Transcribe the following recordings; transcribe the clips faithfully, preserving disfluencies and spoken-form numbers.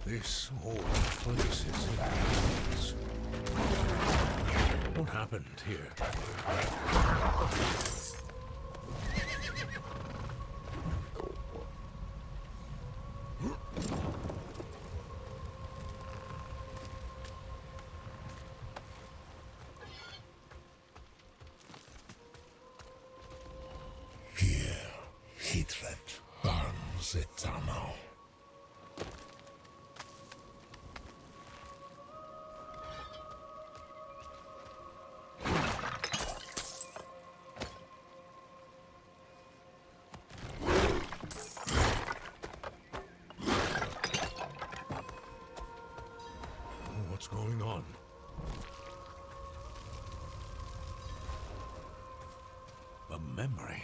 This whole place is in ruins. What happened here? Here, hatred burns eternal. What's going on? A memory.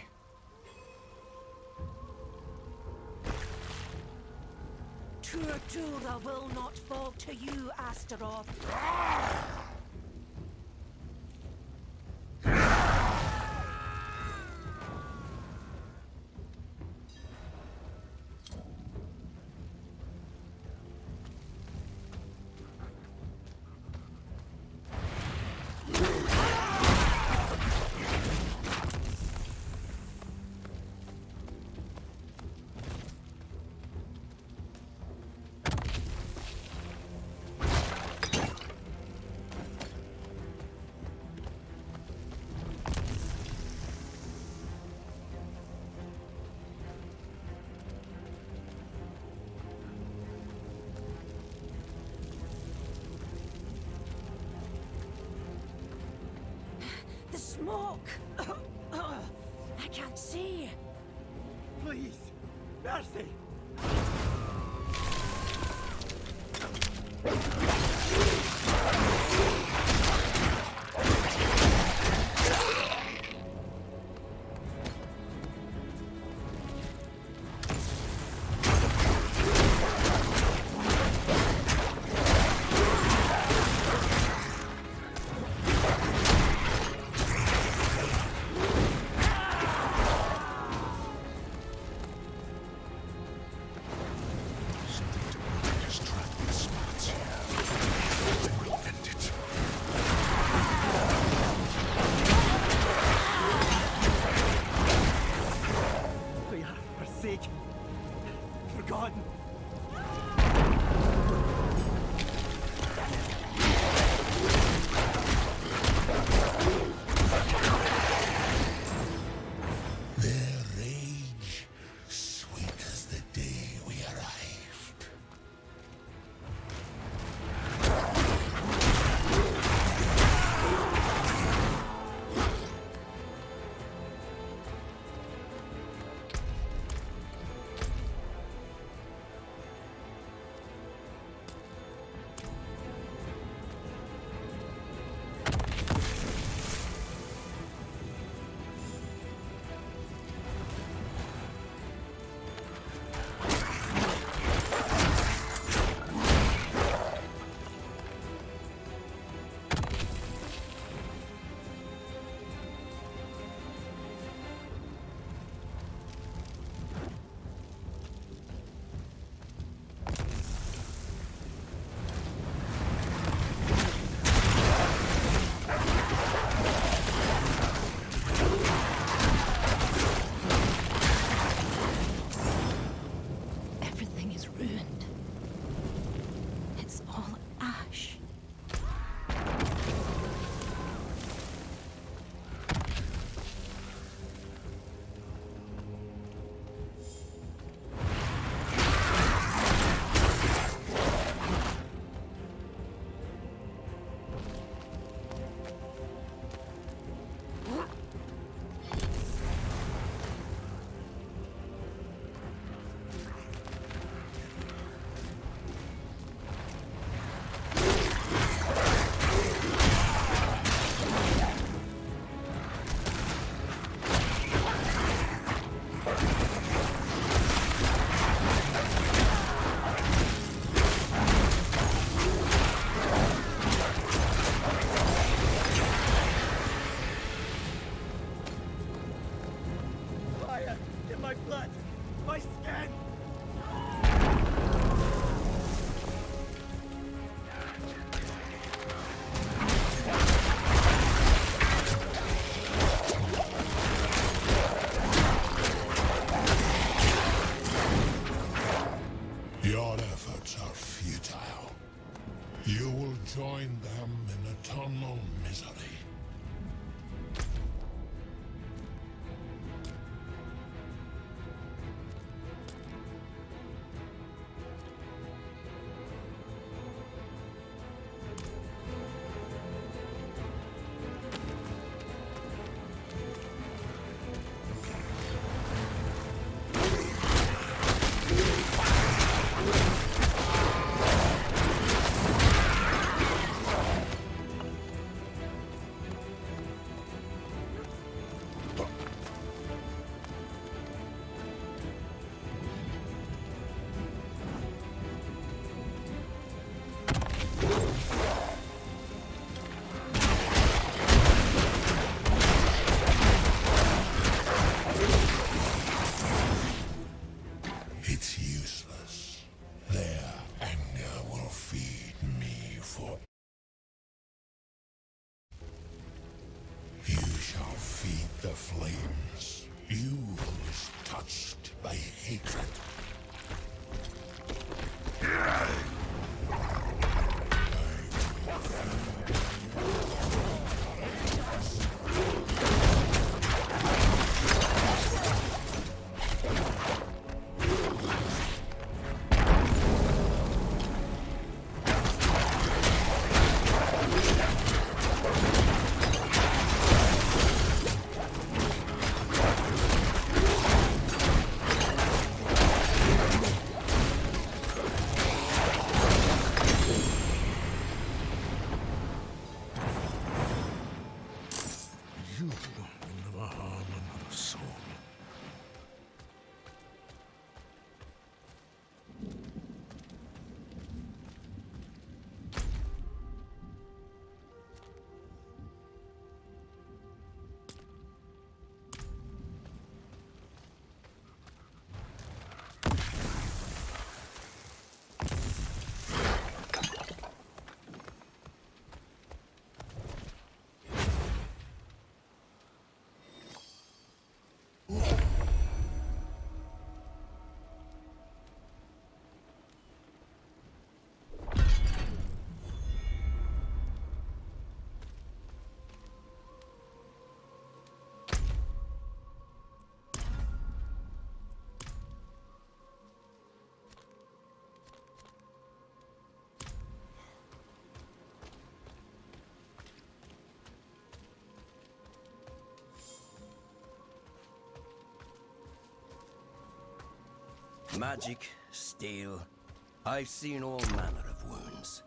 Tuatura will not fall to you, Astaroth. The smoke! I can't see. Please, mercy! Something to distract the spots here. You will join them in eternal misery. It's useless. Their anger will feed me for... You shall feed the flames. You is touched by hatred. You will never harm another soul. Magic, steel. I've seen all manner of wounds.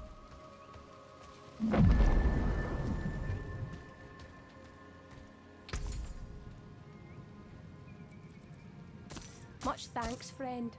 Much thanks, friend.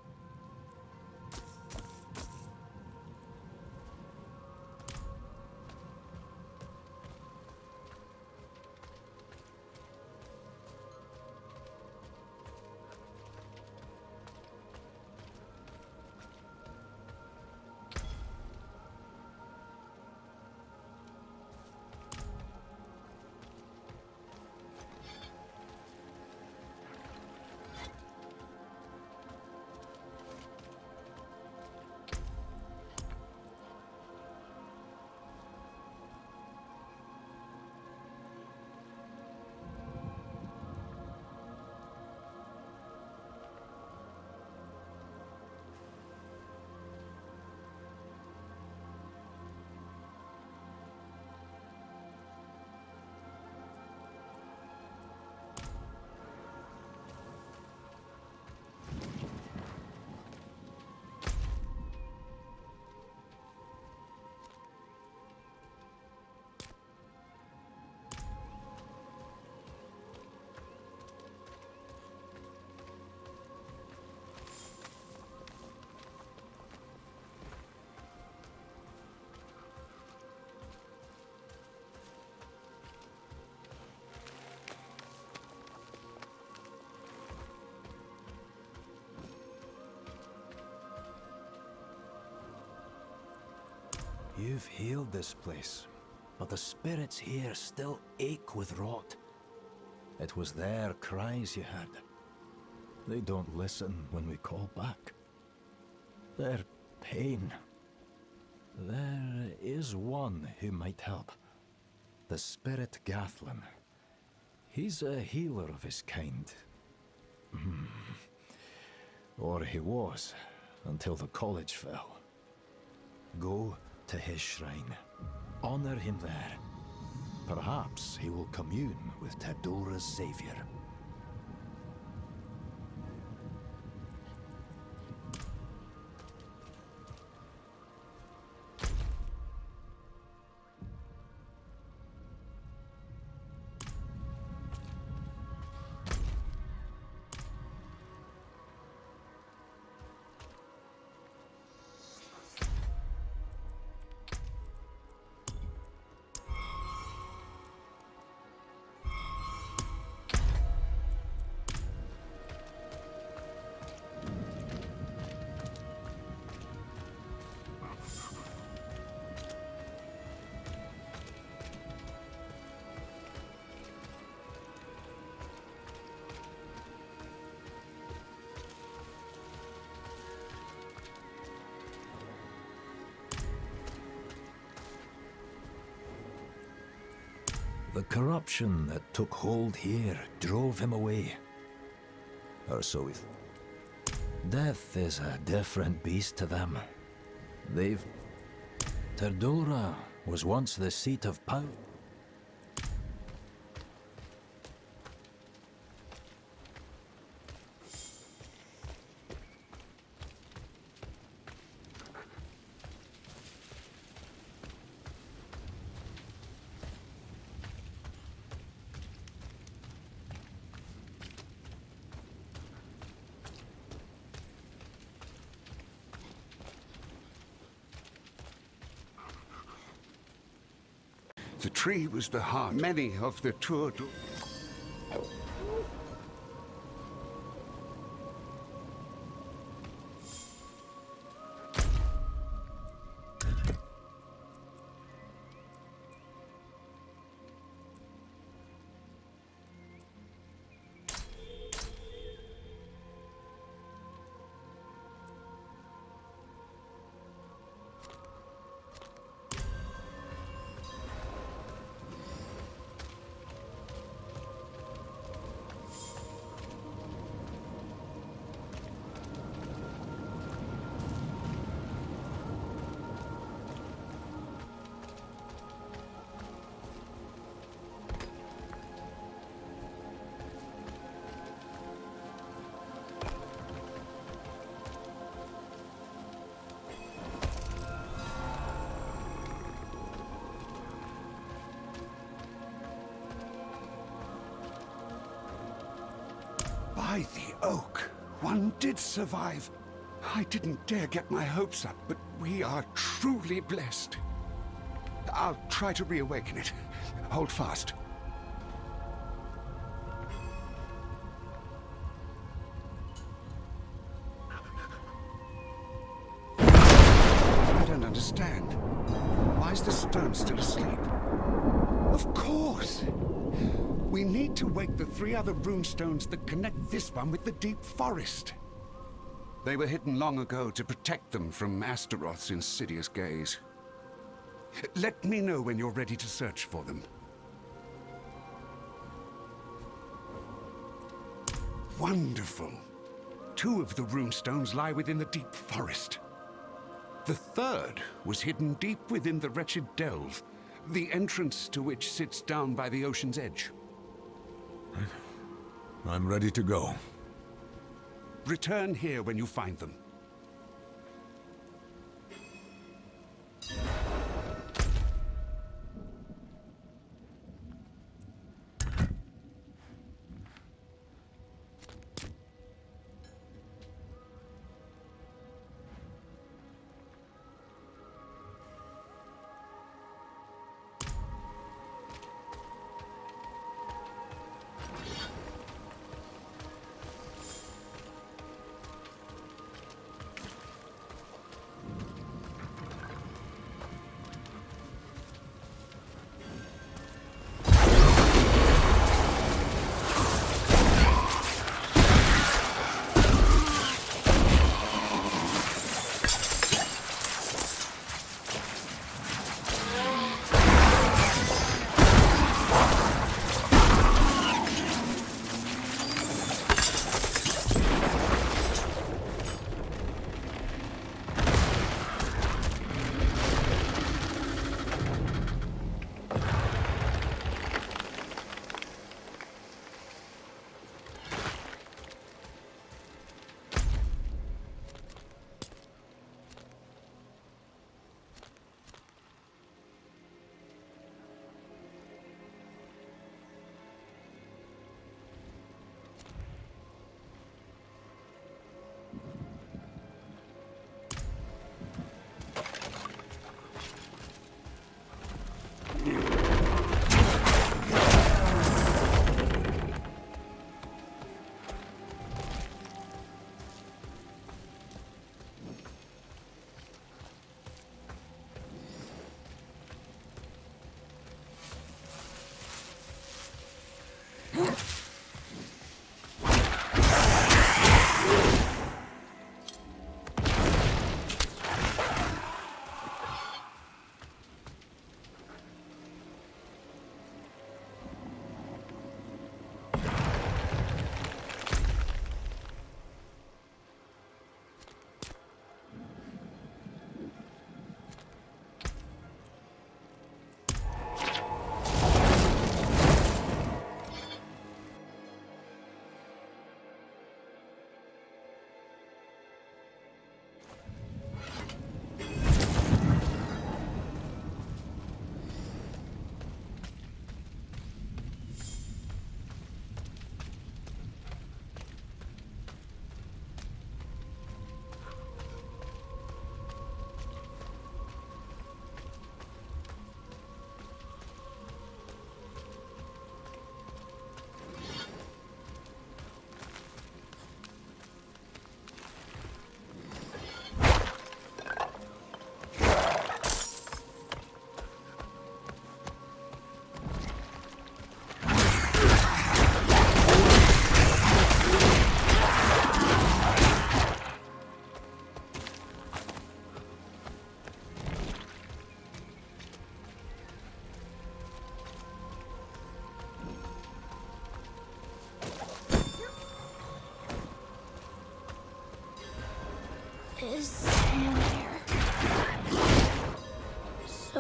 You've healed this place, but the spirits here still ache with rot. It was their cries you had. They don't listen when we call back. Their pain, their is one who might help. The Spirit Gathlin. He's a healer of his kind. Hmm. Or he was, until the college fell. Go to his shrine. Honor him there. Perhaps he will commune with Tedora's savior. The corruption that took hold here drove him away. Or so we... Death is a different beast to them. They've... Terdora was once the seat of power. The tree was the heart. Many of the Tour du... By the oak, one did survive. I didn't dare get my hopes up, but we are truly blessed. I'll try to reawaken it. Hold fast. I don't understand. Why is the stone still asleep? Of course! We need to wake the three other runestones that connect this one with the deep forest. They were hidden long ago to protect them from Astaroth's insidious gaze. Let me know when you're ready to search for them. Wonderful. Two of the runestones lie within the deep forest. The third was hidden deep within the wretched delve, the entrance to which sits down by the ocean's edge. I'm ready to go. Return here when you find them.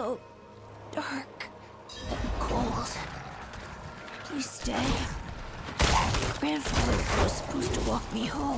so dark and cold. Please stay. Grandfather was supposed to walk me home.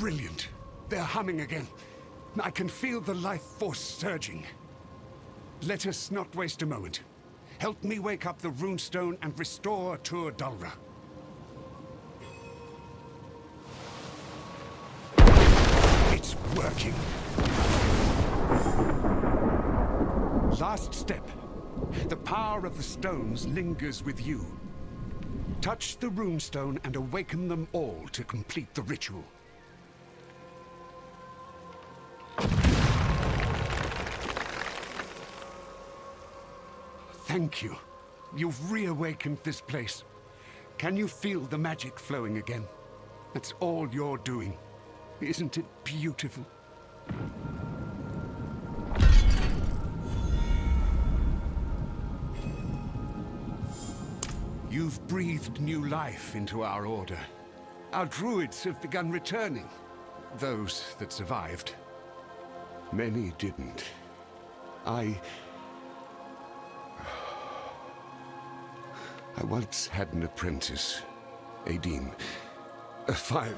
Brilliant. They're humming again. I can feel the life force surging. Let us not waste a moment. Help me wake up the runestone and restore Tur Dulra. It's working. Last step. The power of the stones lingers with you. Touch the runestone and awaken them all to complete the ritual. Thank you. You've reawakened this place. Can you feel the magic flowing again? That's all you're doing. Isn't it beautiful? You've breathed new life into our order. Our druids have begun returning. Those that survived. Many didn't. I... I once had an apprentice, Aideen. A fire...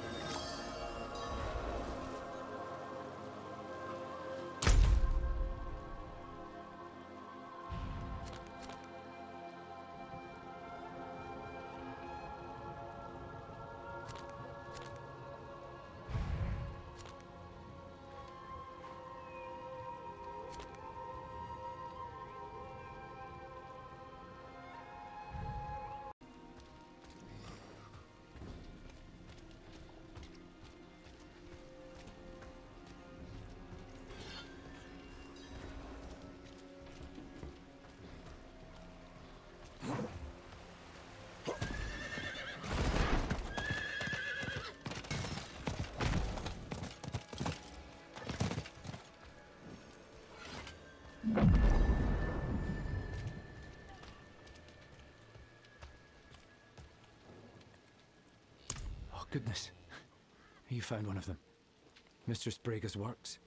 Goodness. You found one of them. Mistress Brega's works.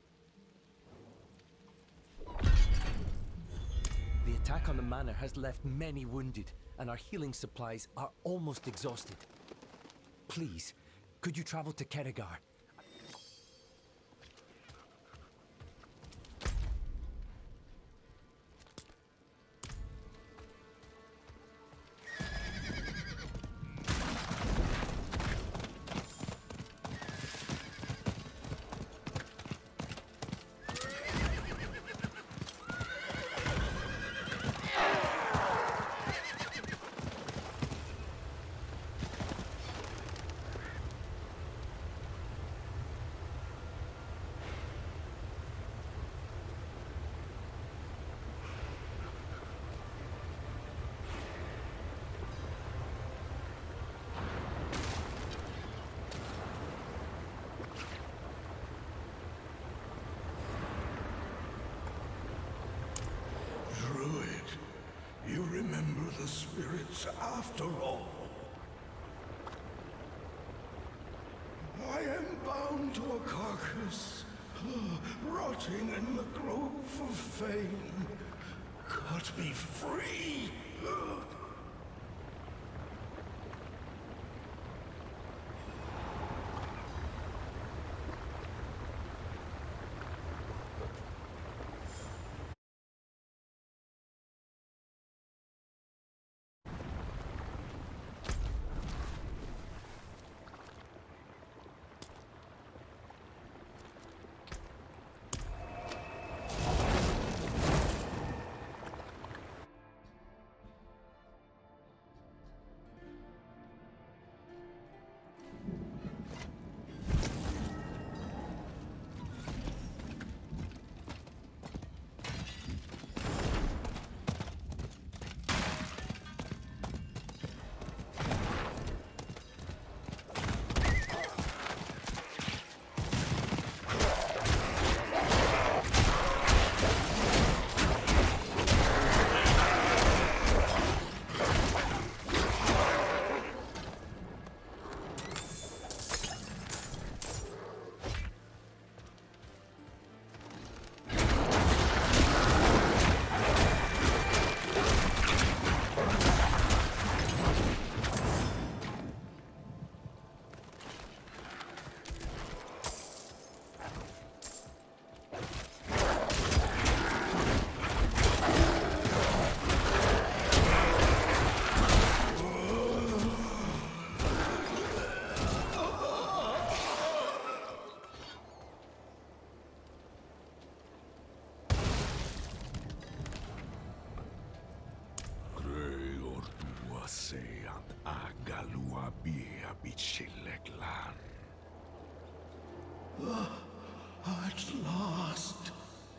The attack on the manor has left many wounded, and our healing supplies are almost exhausted. Please, could you travel to Keregar? You remember the spirits after all. I am bound to a carcass, rotting in the grove of fame. Cut me free! At last.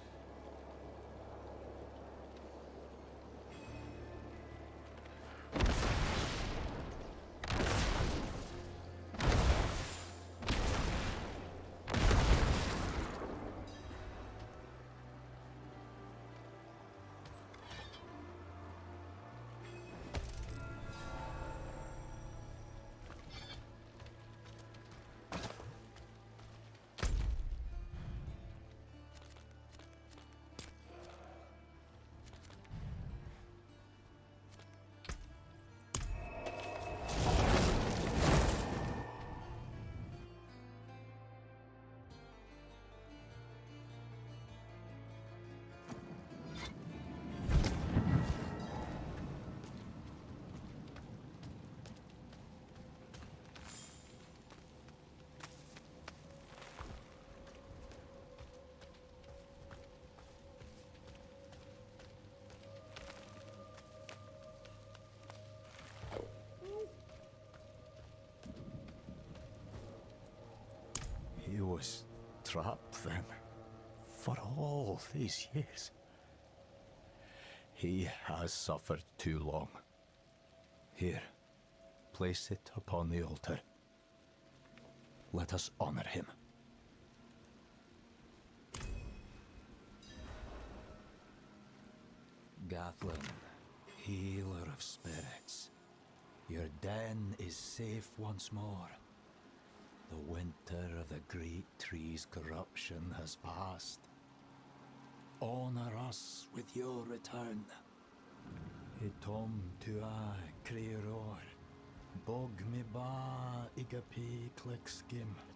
He was trapped then, for all these years. He has suffered too long. Here, place it upon the altar. Let us honor him. Gathlin, healer of spirits, your den is safe once more. The winter of the great tree's corruption has passed. Honor us with your return. Itom tua creoror, bog me ba igapi klickskim.